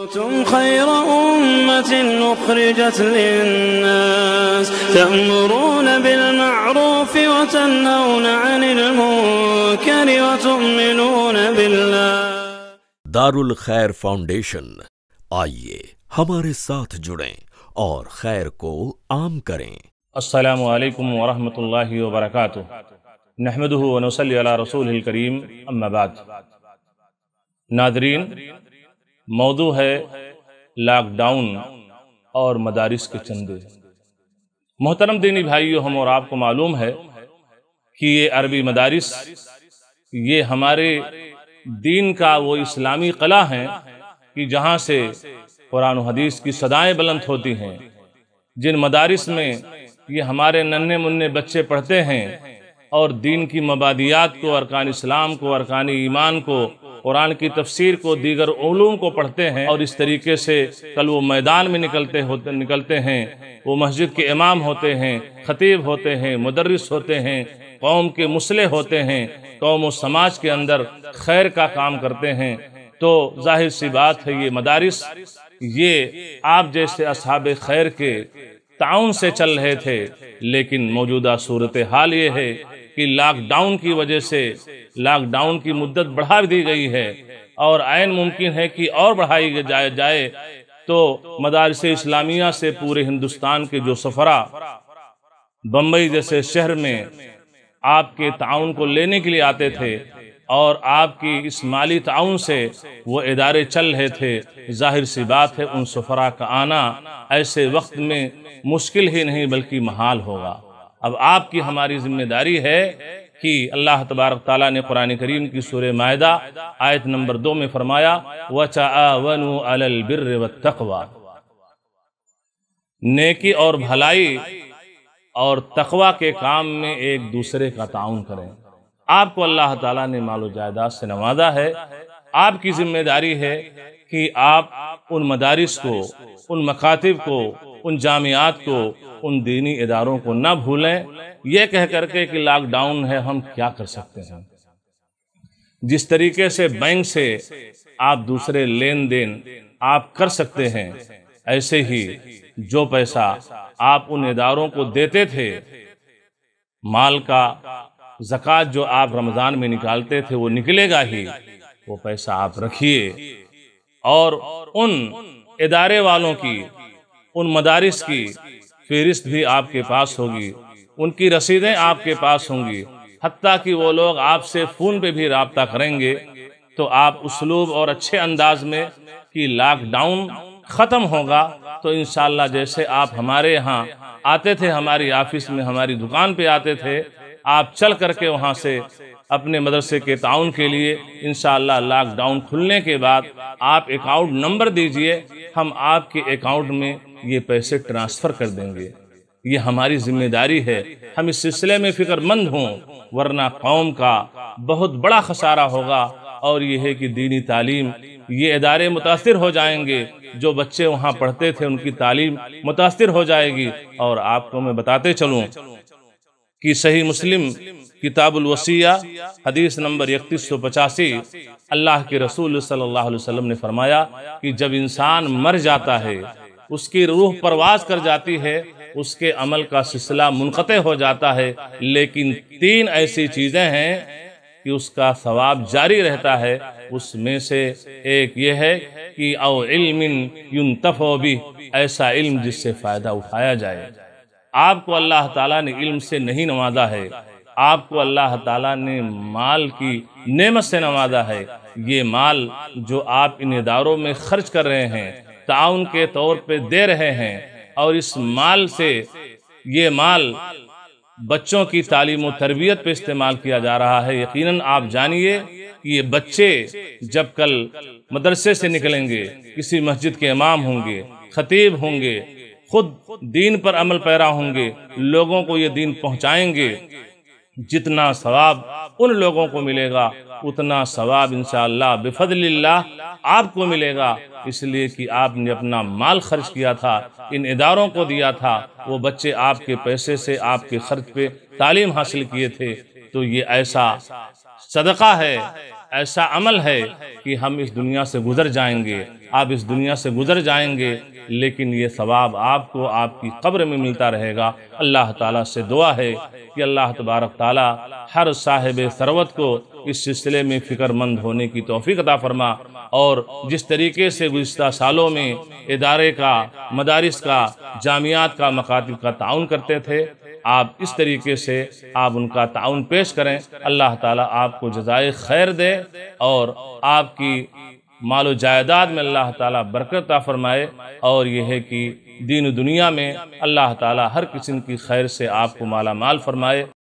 تم خير أمة أخرجت للناس تأمرون بالمعروف وتنهون عن المنكر وتؤمنون بالله۔ دارالخیر فاؤنڈیشن، آئیے ہمارے ساتھ جڑیں اور خیر کو عام کریں۔ السلام علیکم ورحمۃ اللہ وبرکاتہ۔ نحمدہ ونصلی علی رسولہ الکریم، اما بعد۔ ناظرین، موضوع ہے لاک ڈاؤن اور مدارس کے چندے۔ محترم دینی بھائیو، ہم اور آپ کو معلوم ہے کہ یہ عربی مدارس یہ ہمارے دین کا وہ اسلامی قلعہ ہیں کہ جہاں سے قرآن و حدیث کی صدائیں بلند ہوتی ہیں۔ جن مدارس میں یہ ہمارے ننھے منھے بچے پڑھتے ہیں اور دین کی مبادیات کو، ارکان اسلام کو، ارکان ایمان کو، قرآن کی تفسیر کو، دیگر علوم کو پڑھتے ہیں، اور اس طریقے سے کل وہ میدان میں نکلتے ہیں، وہ مسجد کے امام ہوتے ہیں، خطیب ہوتے ہیں، مدرس ہوتے ہیں، قوم کے مصلح ہوتے ہیں، قوم و سماج کے اندر خیر کا کام کرتے ہیں۔ تو ظاہر سی بات ہے، یہ مدارس یہ آپ جیسے اصحاب خیر کے تعاون سے چل رہے تھے، لیکن موجودہ صورتحال یہ ہے کہ لاک ڈاؤن کی وجہ سے لاک ڈاؤن کی مدت بڑھا دی گئی ہے، اور عین ممکن ہے کہ اور بڑھائی جائے تو مدارس اسلامیہ سے پورے ہندوستان کے جو سفراء بمبئی جیسے شہر میں آپ کے تعاون کو لینے کے لیے آتے تھے اور آپ کی اس مالی تعاون سے وہ ادارے چل رہے تھے، ظاہر سی بات ہے ان سفراء کا آنا ایسے وقت میں مشکل ہی نہیں بلکہ محال ہوگا۔ اب آپ کی ہماری ذمہ داری ہے کہ اللہ تبارک تعالیٰ نے قرآن کریم کی سورہ مائدہ آیت نمبر 2 میں فرمایا وَتَعَاوَنُوا عَلَى الْبِرِّ وَالتَّقْوَى، نیکی اور بھلائی اور تقوی کے کام میں ایک دوسرے کا تعاون کریں۔ آپ کو اللہ تعالیٰ نے مال و جائیداد سے نوازا ہے، آپ کی ذمہ داری ہے کہ آپ ان مدارس کو، ان مکاتب کو، ان جامعات کو، ان دینی اداروں کو نہ بھولیں، یہ کہہ کر کے کہ لاک ڈاؤن ہے ہم کیا کر سکتے ہیں۔ جس طریقے سے بینک سے آپ دوسرے لین دین آپ کر سکتے ہیں، ایسے ہی جو پیسہ آپ ان اداروں کو دیتے تھے، مال کا زکوٰۃ جو آپ رمضان میں نکالتے تھے وہ نکلے گا ہی، وہ پیسہ آپ رکھیے، اور ان ادارے والوں کی، ان مدارس کی فہرست بھی آپ کے پاس ہوگی، ان کی رسیدیں آپ کے پاس ہوں گی، حتیٰ کہ وہ لوگ آپ سے فون پہ بھی رابطہ کریں گے تو آپ اسلوب اور اچھے انداز میں کہ لاک ڈاؤن ختم ہوگا تو انشاءاللہ جیسے آپ ہمارے یہاں آتے تھے، ہماری آفس میں، ہماری دکان پہ آتے تھے، آپ چل کر کے وہاں سے اپنے مدرسے کے تعاون کے لیے انشاءاللہ لاک ڈاؤن کھلنے کے بعد آپ اکاؤنٹ نمبر دیجئے، ہم آپ کے اکاؤنٹ میں یہ پیسے ٹرانسفر کر دیں گے۔ یہ ہماری ذمہ داری ہے، ہم اس سلسلے میں فکر مند ہوں، ورنہ قوم کا بہت بڑا خسارہ ہوگا، اور یہ ہے کہ دینی تعلیم یہ ادارے متاثر ہو جائیں گے، جو بچے وہاں پڑھتے تھے ان کی تعلیم متاثر ہو جائے گی۔ اور آپ کو میں بتاتے چلوں کہ صحیح مسلم کتاب الوصیہ حدیث نمبر 3185 اللہ کے رسول صلی اللہ علیہ وسلم نے فرمایا کہ جب انسان مر جاتا ہے، اس کی روح پرواز کر جاتی ہے، اس کے عمل کا سلسلہ منقطع ہو جاتا ہے، لیکن 3 ایسی چیزیں ہیں کہ اس کا ثواب جاری رہتا ہے۔ اس میں سے ایک یہ ہے کہ او علم ينتفع به، ایسا علم جس سے فائدہ اٹھایا جائے۔ آپ کو اللہ تعالیٰ نے علم سے نہیں نوازا ہے، آپ کو اللہ تعالیٰ نے مال کی نعمت سے نوازا ہے۔ یہ مال جو آپ ان اداروں میں خرچ کر رہے ہیں، تعاون کے طور پہ دے رہے ہیں، اور اس مال سے یہ مال بچوں کی تعلیم و تربیت پہ استعمال کیا جا رہا ہے۔ یقیناً آپ جانیے کہ یہ بچے جب کل مدرسے سے نکلیں گے، کسی مسجد کے امام ہوں گے، خطیب ہوں گے، خود دین پر عمل پیرا ہوں گے، لوگوں کو یہ دین پہنچائیں گے، جتنا ثواب ان لوگوں کو ملے گا اتنا ثواب انشاءاللہ بفضل اللہ آپ کو ملے گا، اس لیے کہ آپ نے اپنا مال خرچ کیا تھا، ان اداروں کو دیا تھا، وہ بچے آپ کے پیسے سے، آپ کے خرچ پہ تعلیم حاصل کیے تھے۔ تو یہ ایسا صدقہ ہے، ایسا عمل ہے کہ ہم اس دنیا سے گزر جائیں گے، آپ اس دنیا سے گزر جائیں گے، لیکن یہ ثواب آپ کو آپ کی قبر میں ملتا رہے گا۔ اللہ تعالیٰ سے دعا ہے کہ اللہ تبارک تعالیٰ ہر صاحب ثروت کو اس سلسلے میں فکر مند ہونے کی توفیق عطا فرما، اور جس طریقے سے گزشتہ سالوں میں ادارے کا، مدارس کا، جامعات کا، مکاتب کا تعاون کرتے تھے، آپ اس طریقے سے آپ ان کا تعاون پیش کریں۔ اللہ تعالیٰ آپ کو جزائے خیر دے اور آپ کی مال و جائیداد میں اللہ تعالیٰ برکت عطا فرمائے، اور یہ ہے کہ دین و دنیا میں اللہ تعالیٰ ہر قسم کی خیر سے آپ کو مالا مال فرمائے۔